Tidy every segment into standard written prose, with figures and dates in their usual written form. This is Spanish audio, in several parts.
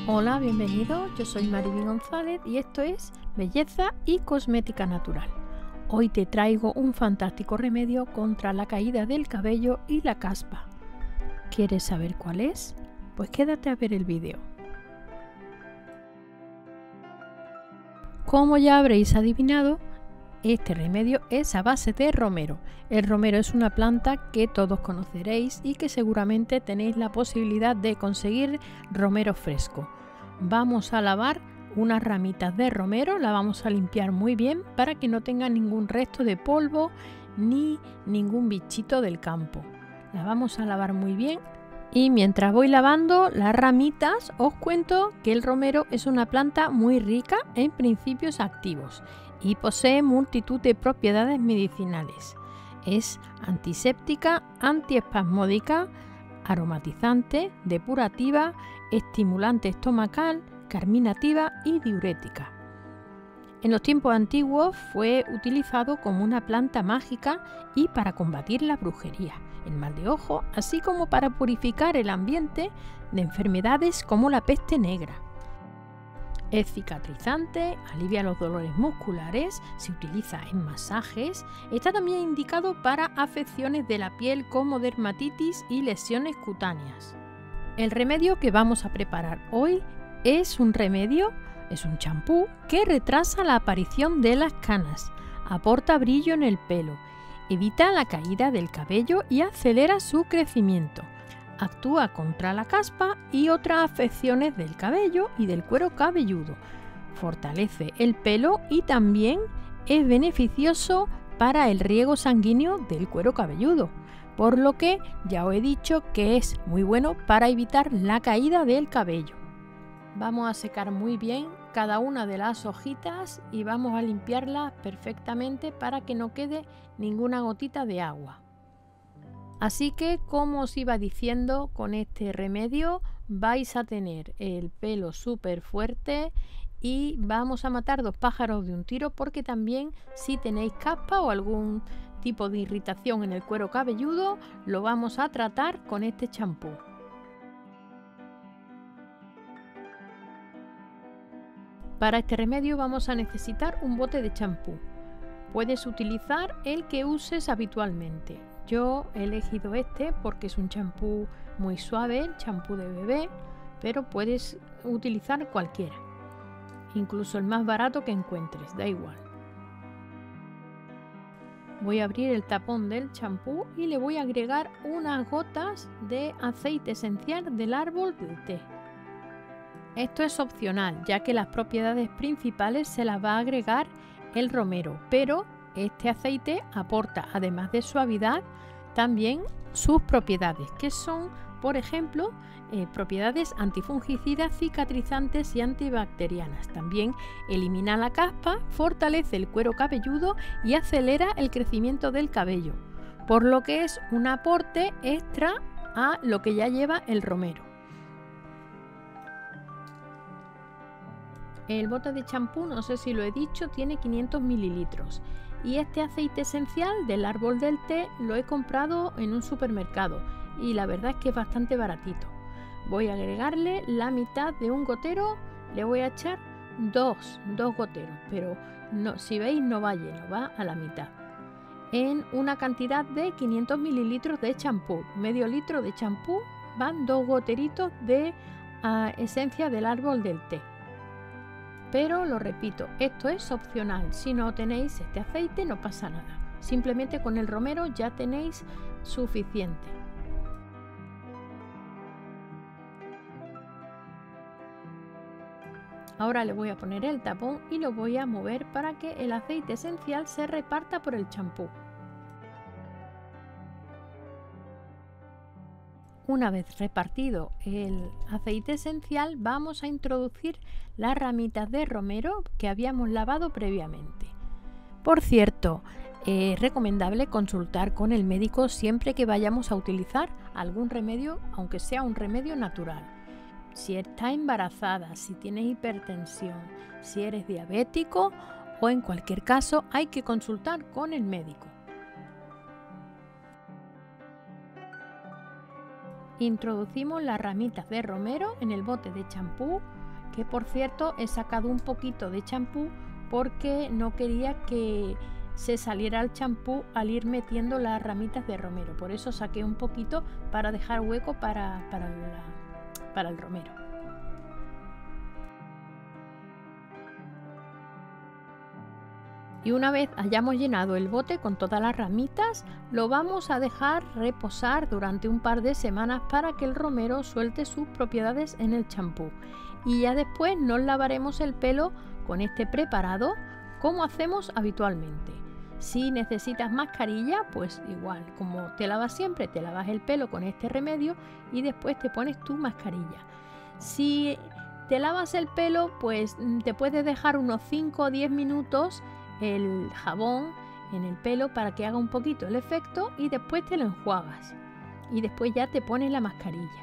Hola, bienvenidos, yo soy Mariby González y esto es Belleza y Cosmética Natural. Hoy te traigo un fantástico remedio contra la caída del cabello y la caspa. ¿Quieres saber cuál es? Pues quédate a ver el vídeo. Como ya habréis adivinado, este remedio es a base de romero. El romero es una planta que todos conoceréis y que seguramente tenéis la posibilidad de conseguir romero fresco. Vamos a lavar unas ramitas de romero, la vamos a limpiar muy bien para que no tenga ningún resto de polvo ni ningún bichito del campo. La vamos a lavar muy bien. Y mientras voy lavando las ramitas, os cuento que el romero es una planta muy rica en principios activos y posee multitud de propiedades medicinales. Es antiséptica, antiespasmódica, aromatizante, depurativa, estimulante estomacal, carminativa y diurética. En los tiempos antiguos fue utilizado como una planta mágica y para combatir la brujería, el mal de ojo, así como para purificar el ambiente de enfermedades como la peste negra. Es cicatrizante, alivia los dolores musculares, se utiliza en masajes, está también indicado para afecciones de la piel como dermatitis y lesiones cutáneas. El remedio que vamos a preparar hoy es un champú que retrasa la aparición de las canas, aporta brillo en el pelo, evita la caída del cabello y acelera su crecimiento. Actúa contra la caspa y otras afecciones del cabello y del cuero cabelludo. Fortalece el pelo y también es beneficioso para el riego sanguíneo del cuero cabelludo, por lo que ya os he dicho que es muy bueno para evitar la caída del cabello. Vamos a secar muy bien cada una de las hojitas y vamos a limpiarlas perfectamente para que no quede ninguna gotita de agua. Así que, como os iba diciendo, con este remedio vais a tener el pelo súper fuerte y vamos a matar dos pájaros de un tiro, porque también si tenéis caspa o algún tipo de irritación en el cuero cabelludo, lo vamos a tratar con este champú. Para este remedio vamos a necesitar un bote de champú. Puedes utilizar el que uses habitualmente. Yo he elegido este porque es un champú muy suave, champú de bebé, pero puedes utilizar cualquiera, incluso el más barato que encuentres, da igual. Voy a abrir el tapón del champú y le voy a agregar unas gotas de aceite esencial del árbol del té. Esto es opcional, ya que las propiedades principales se las va a agregar el romero, pero este aceite aporta, además de suavidad, también sus propiedades, que son, por ejemplo, propiedades antifungicidas, cicatrizantes y antibacterianas. También elimina la caspa, fortalece el cuero cabelludo y acelera el crecimiento del cabello, por lo que es un aporte extra a lo que ya lleva el romero. El bote de champú, no sé si lo he dicho, tiene 500 mililitros y este aceite esencial del árbol del té lo he comprado en un supermercado y la verdad es que es bastante baratito. Voy a agregarle la mitad de un gotero, le voy a echar dos goteros, pero no, si veis no va lleno, va a la mitad. En una cantidad de 500 mililitros de champú, medio litro de champú, van 2 goteritos de esencia del árbol del té. Pero lo repito, esto es opcional. Si no tenéis este aceite no pasa nada. Simplemente con el romero ya tenéis suficiente. Ahora le voy a poner el tapón y lo voy a mover para que el aceite esencial se reparta por el champú. Una vez repartido el aceite esencial, vamos a introducir las ramitas de romero que habíamos lavado previamente. Por cierto, es recomendable consultar con el médico siempre que vayamos a utilizar algún remedio, aunque sea un remedio natural. Si estás embarazada, si tienes hipertensión, si eres diabético o en cualquier caso hay que consultar con el médico. Introducimos las ramitas de romero en el bote de champú que por cierto he sacado un poquito de champú porque no quería que se saliera el champú al ir metiendo las ramitas de romero. Por eso saqué un poquito para dejar hueco para el romero. Y una vez hayamos llenado el bote con todas las ramitas, lo vamos a dejar reposar durante un par de semanas para que el romero suelte sus propiedades en el champú. Y ya después nos lavaremos el pelo con este preparado como hacemos habitualmente. Si necesitas mascarilla, pues igual, como te lavas siempre, te lavas el pelo con este remedio y después te pones tu mascarilla. Si te lavas el pelo, pues te puedes dejar unos 5 o 10 minutos el jabón en el pelo para que haga un poquito el efecto y después te lo enjuagas y después ya te pones la mascarilla.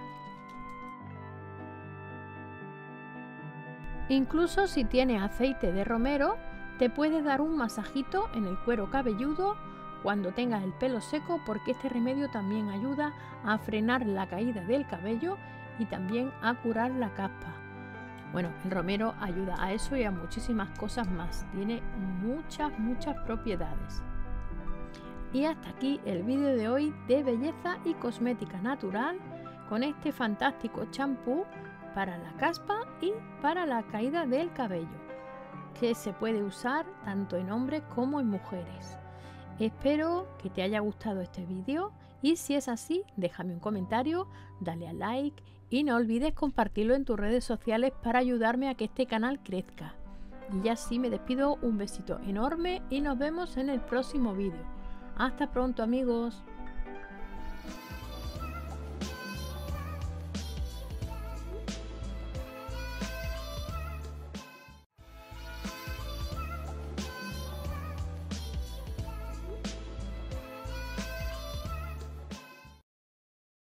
Incluso si tienes aceite de romero, te puedes dar un masajito en el cuero cabelludo cuando tengas el pelo seco, porque este remedio también ayuda a frenar la caída del cabello y también a curar la caspa. Bueno, el romero ayuda a eso y a muchísimas cosas más. Tiene muchas propiedades. Y hasta aquí el vídeo de hoy de belleza y cosmética natural con este fantástico champú para la caspa y para la caída del cabello, que se puede usar tanto en hombres como en mujeres. Espero que te haya gustado este vídeo y si es así, déjame un comentario, dale a like y no olvides compartirlo en tus redes sociales para ayudarme a que este canal crezca. Y ya sí me despido, un besito enorme y nos vemos en el próximo vídeo. Hasta pronto, amigos.